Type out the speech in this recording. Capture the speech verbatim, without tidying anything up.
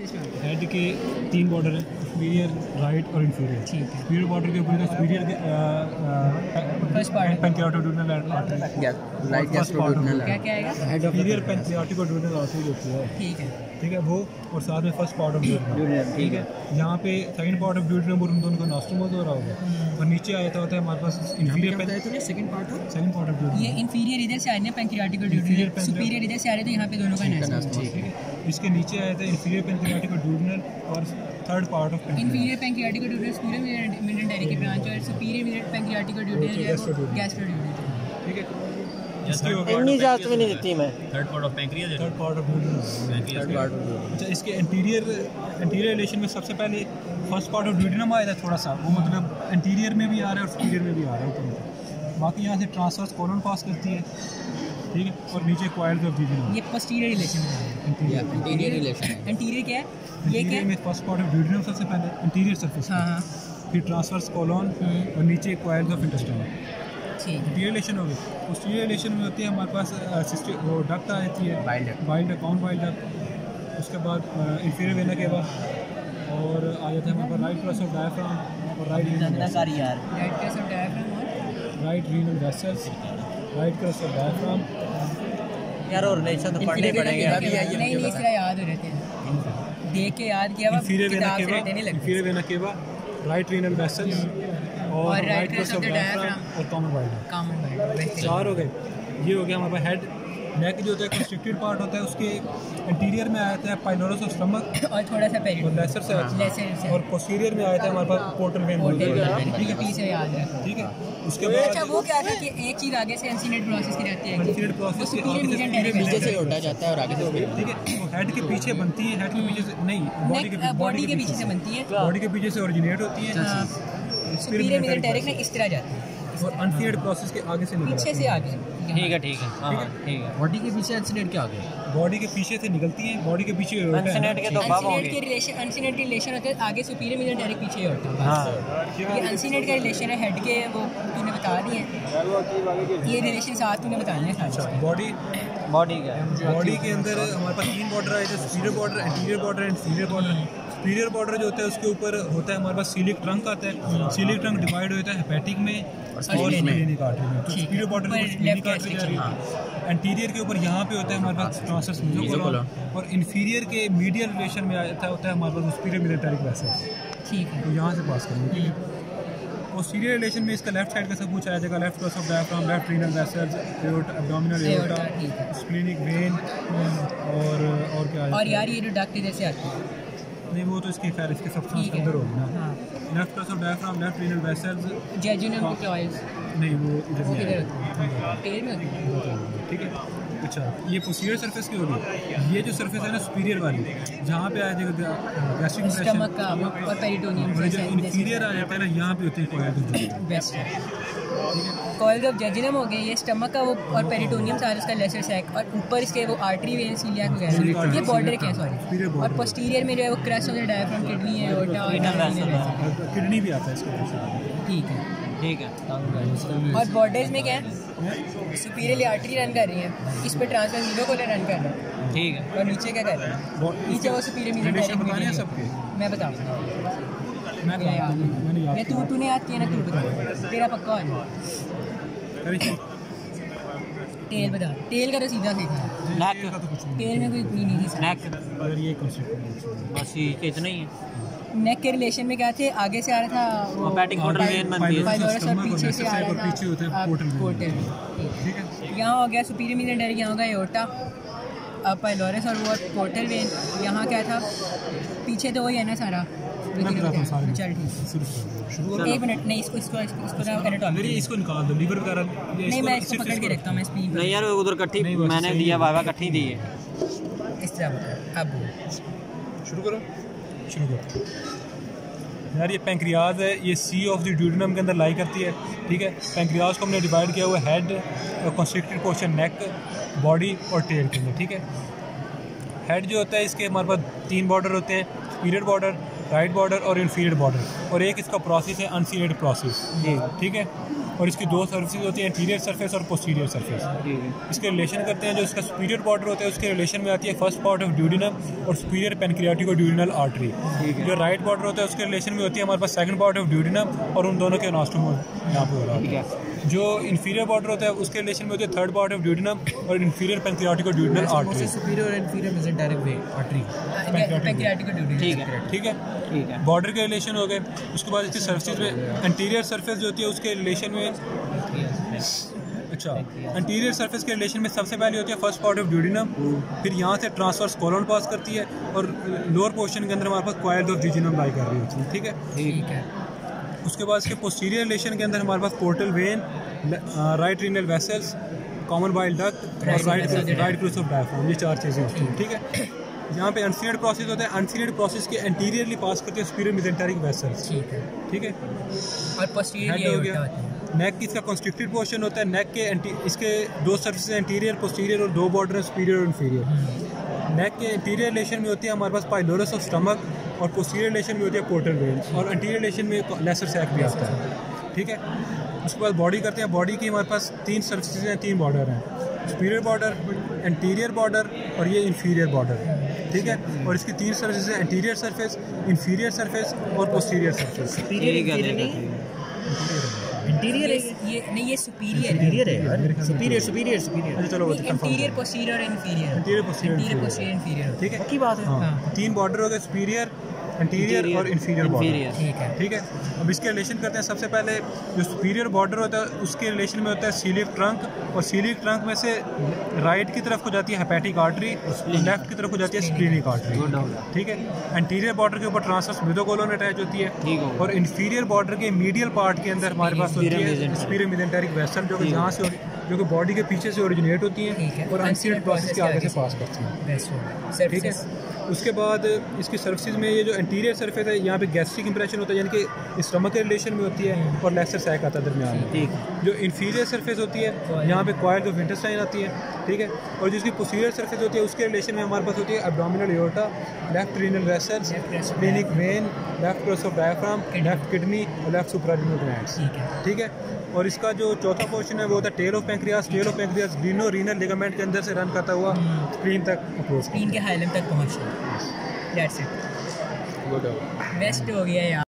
से start. Head के तीन बॉर्डर हैं, सुपीरियर, राइट और इंफीरियर। ठीक है। सुपीरियर बॉर्डर के ऊपर सुपीरियर के first part pancreaticoduodenal artery, right gastroduodenal क्या क्या आएगा? सुपीरियर पैंक्रियाटोड्यूडनल आर्टरी होती है, ठीक है ठीक है वो, और साथ में फर्स्ट पार्ट ऑफ ड्यूडेनम, ठीक है। यहाँ पे सेकंड पार्ट ऑफ ड्यूडेनम और उन दोनों का नॉस्ट्रोमोस हो रहा होगा, और नीचे आया था होता है हमारे पास इंफीरियर सेकंड पार्ट हो, सेकंड पार्ट ऑफ ड्यूडेनम। ये इंफीरियर इधर से आ रहे हैं पैंक्रियाटिक, सुपीरियर इधर से आ रहे थे, यहाँ पे दोनों का नेस्ट, ठीक है। इसके नीचे आया था इंफीरियर पैंक्रियाटिक और third part of inferior pancreatic superior mesenteric की ब्रांच और सुपीरियर पैंक्रियाटिक गैस्ट्रोड्यूडेनल, ठीक है। इसके इतनी इजाजत भी नहीं देती मैं। Third part of pancreas, third part of duodenum. अच्छा, इसके इंटीरियर इंटीरियर रिलेशन में सबसे पहले फर्स्ट पार्ट ऑफ ड्यूडेनम आया था थोड़ा सा, वो मतलब इंटीरियर में भी आ रहा है और सुपीरियर में भी आ रहा है ऊपर। बाकी यहाँ से ट्रांसवर्स कॉलन पास करती है, ठीक है, और नीचे क्वाइल्स ऑफ ड्यूडेनम। ये पोस्टीरियर रिलेशन है, इंटीरियर रिलेशन है। इंटीरियर क्या है? ये क्या इंटीरियर में फर्स्ट पार्ट ऑफ ड्यूडेनम सबसे पहले इंटीरियर सरफेस, हाँ हाँ, फिर ट्रांसवर्स कॉलन और नीचे क्वाइल्स ऑफ इंटेस्टाइन, ठीक है। इंटीरियर रिलेशन हो गई। पोस्टीरियर रिलेशन में होती है हमारे पास सिस्टर वो डक्ट आ जाती है, बाइल डक्ट, बाइल डक्ट, कौन बाइल डक्ट। उसके बाद इंफीरियर वेना के बाद और आ जाता है हमारे पास राइट क्रॉस ऑफ डायफ्राम और राइट धंधाकारी यार। राइट क्रॉस ऑफ डायफ्राम और right renal vessels, right cross of diaphragm. यार और रिलेशन तो पढ़ने पड़ेंगे अभी। नहीं नहीं, इसका याद हो रहते हैं, देख के याद किया हुआ, इंफीरियर वेना किताब के से बाद रटने नहीं लगते। इंफीरियर वेना के बाद राइट रीनल वेसल्स और राइट क्रॉस ऑफ डायफ्राम और common bile duct. Common bile, चार हो गए। ये हो गया हमारे पास हेड। नेक जो होता है कंस्ट्रिक्टेड पार्ट होता है, उसके इंटीरियर में आया था पाइलोरस ऑफ स्टमक और थोड़ा सा पेरिटोनियम और लेसर से लेसर से, और पोस्टीरियर में आया था हमारे पास पोर्टल वेन, ठीक है, पीछे याद रख। ठीक है। उसके अच्छा, बाद वो क्या था कि एक चीज़ आगे से अनसीनेट प्रोसेस की रहती है, अनसीनेट प्रोसेस के आगे से पीछे से उल्टा जाता है और आगे से, ठीक है, वो हेड के पीछे बनती है, हेड के पीछे से नहीं, बॉडी के बॉडी के पीछे से बनती है, बॉडी के पीछे से ओरिजिनेट होती है, सुपीरियर मेजेंटेरिक ने इस तरह जाती है, और अनसीनेट प्रोसेस के आगे से निकलती पीछे से आगे। ठीक है ठीक है हाँ ठीक है। बॉडी के पीछे अनसीनेट क्या आ गया? बॉडी के पीछे से निकलती है, बॉडी के पीछे अनसीनेट के तो बाब अनसीनेट होंगे। के रिलेशन, अनसीनेट के रिलेशन होते हैं आगे सुपीरियर मेजेंटेरिक पीछे होता है। हाँ ये अनसीनेट का रिलेशन है हेड के, वो तूने बता दिए, ये रिलेशन साथ तूने बताने हैं सारे। बॉडी बॉडी का बॉडी के अंदर हमारे पास तीन बॉर्डर आए थे, superior border, anterior border and inferior border. Superior border जो होता है उसके ऊपर होता है हमारे पास सीलिक ट्रंक आता है, सीलिक ट्रंक डिवाइड होता है हेपेटिक में और स्प्लेनिक आर्टरी में। तो सुपीरियर बॉर्डर में स्प्लेनिक आर्टरी जा रही है। एंटीरियर के ऊपर यहाँ पे होता है हमारे पास ट्रांसवर्स मेसोकोलॉन, और इंफीरियर के मीडियल रिलेशन में आता होता है हमारे पास सुपीरियर मेजेंटेरिक वेसल्स, ठीक है। तो यहाँ से पास करेंगे। और सीरियर रिलेशन में इसका लेफ्ट साइड का सब कुछ आ जाएगा, left cross of diaphragm, left renal vessels, aorta, abdominal aorta, splenic vein और और क्या है, और यार ये जो डक्ट इधर से आती है, नहीं वो तो इसके खैर इसके सब्सटेंस के अंदर होगी ना। Left cross of diaphragm, left renal vessels, jejunum coils, नहीं वो इधर नहीं इधर आएगा, टेल में होती है, ठीक है। अच्छा, ये पोस्टीरियर सरफेस की होगी। ये जो सरफेस है ना सुपीरियर वाली, जहाँ पे आ जाएगा गैस्ट्रिक स्टमक का और पेरिटोनियम और जो से इंफीरियर आ जाता है ना, यहाँ पे होते हैं कॉइल। बेस्ट है। कॉइल ऑफ जेजुनम हो गए, ये स्टमक का वो, और पेरिटोनियम सारा उसका लेसर सैक, और ऊपर इसके वो आर्टरी वेन सीलिया वगैरह, ये बॉर्डर के हैं सॉरी। और पोस्टीरियर में जो है वो crus of the diaphragm, kidney है, ओर्टा और किडनी भी आता है इसके, ठीक है ठीक है। और बॉर्डर्स में क्या है, सुपीरियर आर्टरी रन कर रही है, इस पे ट्रांसवर्स वीनोकोलर रन कर रहा है, ठीक है। और नीचे क्या कर रहा है, नीचे वो सुपीरियर रिलेशन बताने हैं मेजेंटेरिक। सबके, मैं बताऊँगा, मैं मेरा याद बताऊँ, मैंने ये याद तू तूने याद किया ना, तू बता, तेरा पक्का हो जाए। किया। टेल बता, टेल का तो सीधा सीधा है, नेक का तो कुछ नहीं, टेल में कोई इतनी नहीं थी। नेक अगर ये कंसेप्ट बस ये इतना ही है। नेक के रिलेशन में क्या थे, आगे से आ रहा था वो पैटिंग पोर्टल वेन बनती है। पाइलोरस और पीछे से आ और रहा पीछे होता था है पोर्टल वेन। पोर्टल, ठीक है। यहाँ हो गया सुपीरियर मेजेंटेरिक, यहाँ हो गया एओर्टा, अब पाइलोरस और वो पोर्टल वेन। यहाँ क्या था, पीछे तो वही है ना सारा, मैं बताता हूँ सारे। चल ठीक है, शुरू करो, शुरू करो। एक मिनट, नहीं इसको इसको इसको इसको ना एनाटॉमी, मेरी इसको निकाल दो, लीवर वगैरह ये नहीं मैं इसको इसको पकड़ के रखता हूँ, मैं स्पीड नहीं यार उधर कट्ठी नहीं, बस मैंने सही दिया, है। बाबा कट्ठी दी है। इस तरह बता, अब बोल। शुरू करो, शुरू करो। यार ये पैंक्रियाज है, ये सी ऑफ द ड्यूडेनम के अंदर लाई करती है, ठीक है। पैंक्रियाज को हमने डिवाइड किया हुआ head, constricted portion neck, body और टेल के अंदर, ठीक है। हेड जो होता है इसके हमारे पास तीन बॉर्डर होते हैं, सुपीरियर बॉर्डर, राइट बॉर्डर और इंफीरियर बॉर्डर, और एक इसका प्रोसेस है अनसीनेट प्रोसेस, ठीक है। और इसकी दो सर्फेसिस होती हैं, एंटीरियर सरफेस और पोस्टीरियर सरफेस। इसके रिलेशन करते हैं, जो इसका सुपीरियर बॉर्डर होता है उसके रिलेशन में आती है फर्स्ट पार्ट ऑफ ड्यूडिनम और सुपीरियर पेनक्रियाटिको ड्यूडिनल आर्टरी। जो राइट बॉर्डर होता है उसके रिलेशन में होती है हमारे पास सेकंड पार्ट ऑफ ड्यूडिनम और उन दोनों के अनास्टोम यहाँ पे हो रहा होता है। जो इन्फीरियर बॉर्डर होता है उसके रिलेशन में होती है थर्ड पार्ट ऑफ ड्यूडिनम और inferior pancreaticoduodenal artery. Superior और inferior mesenteric vein artery. Pancreaticoduodenal. ठीक है ठीक है ठीक है। बॉर्डर के रिलेशन हो गए। उसके बाद इसकी सर्फेसिस में एंटीरियर सरफेस जो होती है उसके रिलेशन में, अच्छा एंटीरियर सरफेस के रिलेशन में सबसे पहले होती है फर्स्ट पार्ट ऑफ ड्यूडिनम, फिर यहाँ से ट्रांसवर्स कॉलन पास करती है और लोअर पोर्शन के अंदर हमारे पास कॉइल्स ऑफ जिजिनम लाई कर रही होती है। ठीक है ठीक है। उसके बाद इसके पोस्टीरियर रिलेशन के अंदर हमारे पास portal vein, right renal vessels, common bile duct और right right crus of diaphragm, ये चार चीज़ें होती हैं। ठीक है, यहाँ पे अनसील्ड प्रोसेस होता है, अनसील्ड प्रोसेस के एंटीरियरली पास करते हैं सुपीरियर मेसेंटेरिक वेसल्स। ठीक है ठीक है और पोस्टीरियर हेड हो गया। नेक की इसका कॉन्स्ट्रिक्टेड पोर्शन होता है, नेक के एंटी इसके दो सर्फेस एंटीरियर पोस्टीरियर और दो बॉर्डर है सुपीरियर और इन्फीरियर। नेक के इंटीरियर रिलेशन में होती है हमारे पास पाइलोरस ऑफ स्टमक और पोस्टीरियर रिलेशन में होती है पोर्टल वेन और एंटीरियर रिलेशन में लेसर सैक भी आता है। ठीक है, उसके बाद बॉडी करते हैं। बॉडी की हमारे पास तीन सर्फेसेस हैं, तीन बॉर्डर हैं, सुपीरियर बॉर्डर, एंटीरियर बॉर्डर और ये इन्फीरियर बॉर्डर। ठीक है, और इसकी तीन सर्फेसेस हैं, एंटीरियर सरफेस, इन्फीरियर सरफेस और पोस्टीरियर सरफेस। इंटीरियर है ये नहीं, ये सुपीरियर है। इंटीरियर है यार, सुपीरियर सुपीरियर सुपीरियर। अच्छा चलो वो इंटीरियर पोस्टीरियर और inferior. Interior posterior interior posterior inferior. ठीक है, पक्की बात है। हाँ, तीन बॉर्डर हो गए, सुपीरियर, एंटीरियर और इन्फीरियर बॉर्डर। ठीक है ठीक है, अब इसके रिलेशन करते हैं। सबसे पहले जो सुपीरियर बॉर्डर होता है उसके रिलेशन में होता है सीलिक ट्रंक और सीलिक ट्रंक में से राइट की तरफ को जाती है हेपेटिक आर्टरी और लेफ्ट की तरफ को जाती है स्प्लीनिक आर्टरी। ठीक है, एंटीरियर बॉर्डर के ऊपर ट्रांसवर्स मेसोकोलोन अटैच होती है और इन्फीरियर बॉर्डर के मीडियल पार्ट के अंदर हमारे पास होती है सुपीरियर मेसेंटेरिक वेसल, जो कि यहाँ से जो कि बॉडी के पीछे से ओरिजिनेट होती हैं और अनसील्ड प्रोसेस के आगे से पास करती हैं। ठीक है, उसके बाद इसकी सर्फेसिस में ये जो एंटीरियर सरफेस है यहाँ पे गैस्ट्रिक इंप्रेशन होता है, यानी कि स्टमक के रिलेशन में होती है और लेसर सैक आता है दरमियान में। जो इन्फीरियर सरफेस होती है यहाँ पे कॉइल ऑफ इंटेस्टाइन आती है। ठीक है, और जिसकी पोस्टीरियर सरफेस होती है उसके रिलेशन में हमारे पास होती है abdominal aorta, left renal vessels, splenic vein, left cross of diaphragm, left kidney और लेफ्ट सुप्रारिनल ग्लैंड्स। ठीक है, और इसका जो चौथा पोर्शन है वो होता है tail of pancreas. Tail of pancreas lienorenal ligament के अंदर से रन करता हुआ स्प्लीन तक अप्रोच, स्प्लीन के हाइलम तक पहुंचता है। दैट्स इट, बेस्ट हो गया यार।